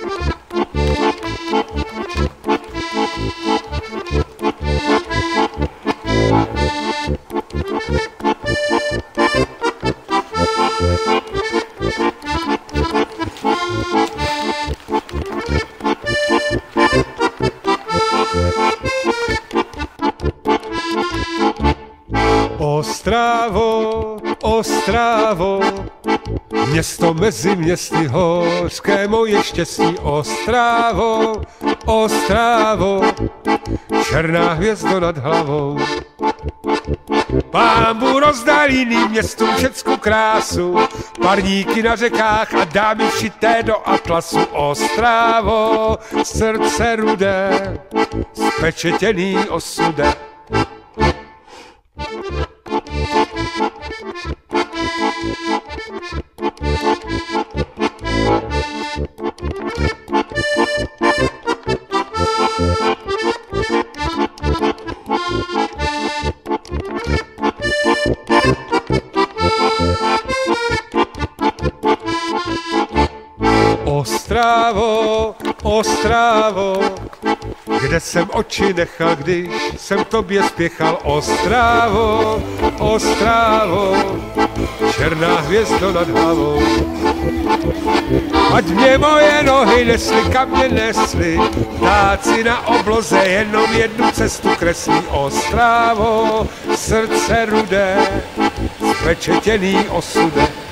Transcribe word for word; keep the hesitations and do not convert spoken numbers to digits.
Ostrávo, Ostrávo, město mezi městy hořké moje štěstí. Ostrávo, Ostrávo, černá hvězdo nad hlavou. Pánbůh rozdal jiným městům všecku krásu, parníky na řekách a dámy šité do atlasu. Ostrávo, srdce rudé, spečetěný osudem. Ostrávo, Ostrávo, kde jsem oči nechal, když jsem tobě spěchal. Ostrávo, Ostrávo, černá hvězdo nad hlavou. Ať mě moje nohy nesly, kam mě nesly, ptáci na obloze jenom jednu cestu kreslí. Ostrávo, srdce rudé, spečetěný osudem.